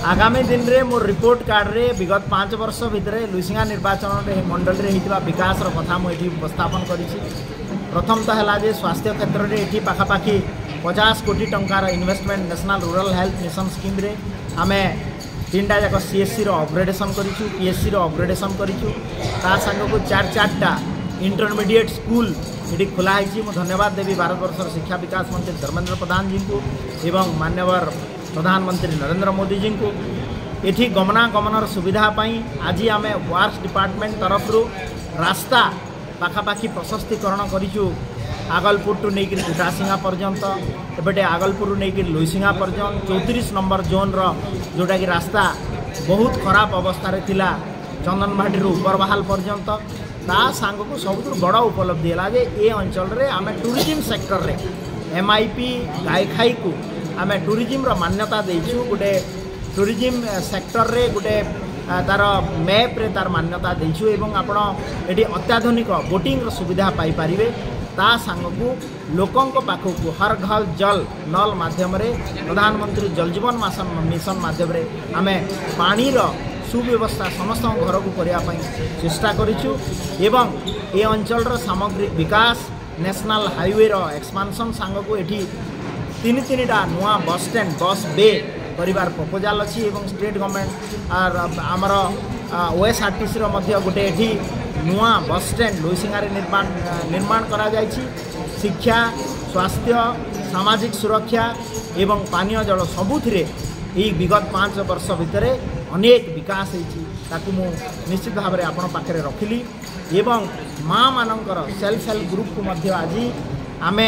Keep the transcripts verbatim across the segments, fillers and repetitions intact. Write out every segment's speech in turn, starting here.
आगामी दिन रे मोर रिपोर्ट कार्ड रे विगत पांच वर्ष भितर लुइसिंगा निर्वाचन रे मंडल रे होता विकास कथा मुझे उपस्थापन करी। प्रथम तो है जे स्वास्थ्य क्षेत्र में ये पाखापाखि पचास कोटी टंकार investment national rural health mission scheme रे आमे तीन टा जाक सीएससी रो अपग्रेडेशन करिछु, पीएससी रो अपग्रेडेशन करिछु। ता संग को चार चारटा इंटरमीडिएट स्कूल ये खोला है। मु धन्यवाद देवी भारत वर्षर शिक्षा विकास मंत्री धर्मेंद्र प्रधान जी को एवं मान्यवर प्रधानमंत्री नरेंद्र मोदी जी को एठी गमनागमनर सुविधा पाई आज आम वर्क्स डिपार्टमेंट तरफ रास्ता पाखापाखि प्रशस्तीकरण करिछु। आगलपुर टू नहीं कुटासिंगा पर्यंत एपटे आगलपुर नहीं लुइसिंगा पर्यंत चौतीस नंबर जोन रो जोटा कि रास्ता बहुत खराब अवस्था थिला चंदनभाटी उपरबाहाल पर्यंत ता सांग को सब बड़ उपलब्धि है जे ए अंचल रे आम टूरिज्म सेक्टर रे एमआईपी गायखाई को आम टूरिज्म रो मान्यता देइछु। गोटे टूरिज्म सेक्टर रे गोटे तार मैप रे तार मान्यता देइछु एवं आपण एटी अत्याधुनिक बोटिंग रो सुविधा पाई परिवे। ता सांग को लोकंक पाखक हर घर जल नल माध्यम रे प्रधानमंत्री जल जीवन मिशन माध्यम रे आमे पानी रो सुव्यवस्था समस्त घर को करने चेष्टा करिछु एवं ए अंचल सामग्रिक विकास नेशनल हाईवे रो एक्सपांशन सांग को एठी तीन तीन टा नुआ बस स्टैंड बस बे परिवार प्रपोजाल अच्छी एवं स्टेट गवर्नमेंट आर आमर ओएसआरटीसी रो मध्य गोटे एठी नुआ बस स्टैंड लुइसिंगारे निर्माण निर्माण करा जायछि। शिक्षा स्वास्थ्य सामाजिक सुरक्षा एवं पानीय जल सबुथिरे यही विगत पांच वर्ष भितर अनेक विकास होती मु निश्चित भाव में आपण पाखे रखिली एवं माँ मानकर सेल्फ हेल्प ग्रुप को मध्य आज आमे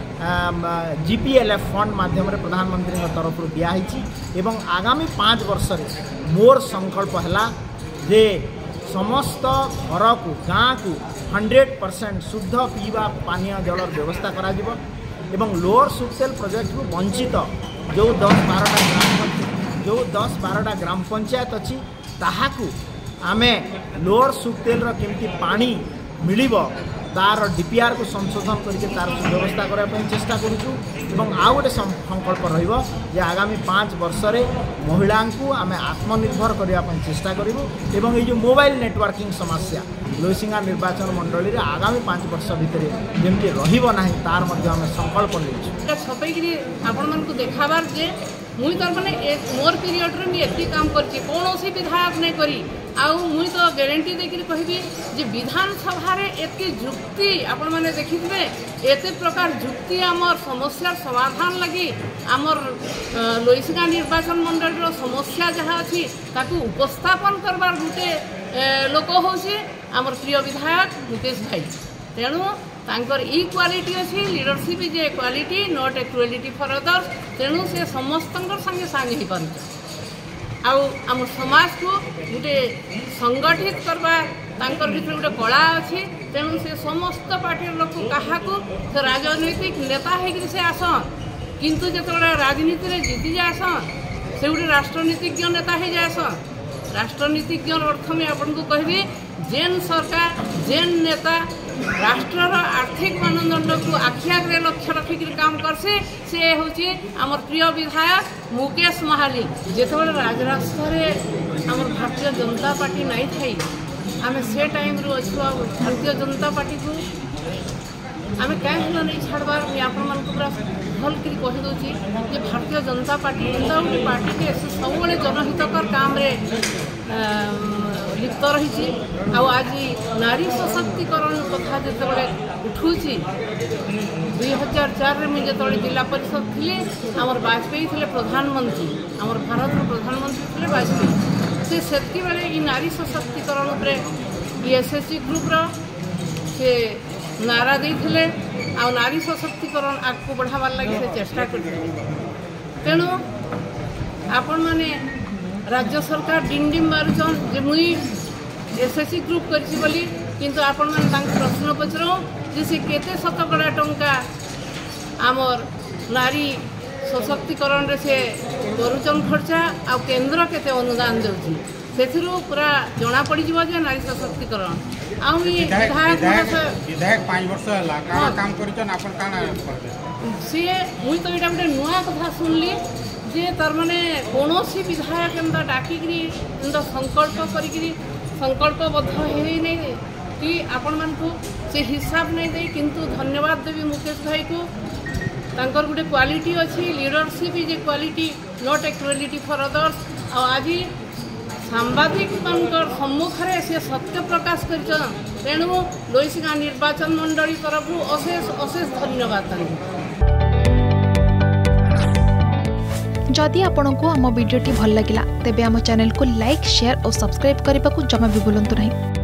जीपीएलएफ फंड माध्यम रे प्रधानमंत्री तरफ दिखाई एवं आगामी पाँच वर्ष रे मोर संकल्प है जे समस्त घर को गाँ को हंड्रेड परसेंट शुद्ध पीवा पानीय जल व्यवस्था करा जिवो एवं लोअर सुक्तेल प्रोजेक्ट को वंचित जो दस बारटा ग्राम जो दस बारटा ग्राम पंचायत अच्छी ताहाकू आमे लोअर सुक्तेल केमती पानी मिलिबो तार डीपीआर को संशोधन करके तार व्यवस्था करने चेष्टा करूँ एवं आउ गोटे संकल्प रहिबो जे आगामी पाँच वर्ष रे महिला को आम आत्मनिर्भर करने चेष्टा करूँ एवं ये जो मोबाइल नेटवर्किंग समस्या लुइसिंगा निर्वाचन मंडली रे आगामी पाँच वर्ष भितर जमी रहिबो नाही तार मध्य आम संकल्प लेछु छपैकरी आपण मन को देखाबार जे मुई तर माने एक मोर पीरियड रे मी एती काम करछि कोनोसी विधायक नै करी आउ मुई तो गारंटी देकरी कहबी जे विधान सभा रे एती जुक्ति आपण माने देखिबे एते प्रकार जुक्ति हमर समस्या समाधान लगी हमर लुइसिंगा निर्वाचन मंडल रो समस्या जहाँ अछि ताकू उपस्थापन करबार गुटे लोक होछि हमर प्रिय विधायक मुकेश भाई। तेणु तांकर ई क्वालिटी अच्छी leadership is a quality not a quality for others. तेणु से समस्त संगे सांगे ही पार आउ आम समाज को गोटे संगठित करवा तांकर भीतर गोटे कला अच्छी। तेणु से समस्त पार्टी लोक क्या से राजनैतिक नेता है से आसन किंतु जो राजनीति में जीति जासन से गोटे राष्ट्रनीतिज्ञ नेता हो जासन। राष्ट्रनीतिज्ञ अर्थ में आपन को कहबी जेन सरकार जेन नेता राष्ट्रर आर्थिक मानदंड को आखि आगे लक्ष्य रखिक काम करसे से हूँ आमर प्रिय विधायक मुकेश महाली। जो राजरास्ता आमर भारतीय जनता पार्टी नहीं थी आम से टाइम रू अच्छु भारतीय जनता पार्टी को आम कहीं नहीं छाड़बार आपण मान पूरा भल कर कहीदे कि भारतीय जनता पार्टी गोटे पार्टी के सब जनहितकर काम रे लिप्त रही। आज नारी सशक्तिकरण कथा जो उठू दुई हजार चार में जो जिला परिषद थी आमर वाजपेयी थे प्रधानमंत्री आमर भारत प्रधानमंत्री थे वाजपेयी से सेतकी बेले ई नारी सशक्तिकरण उपरे एसएसजी ग्रुप रो से नारा देते आ नारी सशक्तिकरण आगको बढ़ावार लगे से चेष्टा करते। तेणु आपण माने राज्य सरकार डिम डिम मारुचन जे मुई एसएससी ग्रुप करछि बोली किंतु आपण माने तांक प्रश्न पचरो जे से केते शतकड़ा टंका आमर नारी सशक्तिकरण रे से करुचन खर्चा आ केंद्र केते अनुदान देउछि सेथिरु पूरा जना पड़ी जीव जे नारी सशक्तिकरण आउ ये विधायक विधायक पाँच वर्ष हला का काम करिचन आपन काना करते से मुई तो एटा बटे नुआ कथा सुनली जे तार माने कौनसी विधायक एंता डाकिकी एंता संकल्प करी संकल्पबद्ध है नहीं कि आपण मानकु से हिसाब नहीं दे किंतु धन्यवाद देवी मुकेश भाई को तांकर गुटे क्वालिटी अच्छी leadership is a quality not a quality for others आज सांबादिक मानकर सम्मुखें से सत्य प्रकाश कर तेणु लोईसिंगा निर्वाचन मंडली तरफ अशेष अशेष धन्यवाद। जदि आपंक आम भिडी भल लगा तेब आम चैनल को लाइक शेयर और सब्सक्राइब करने को जमा भी भूलु नहीं।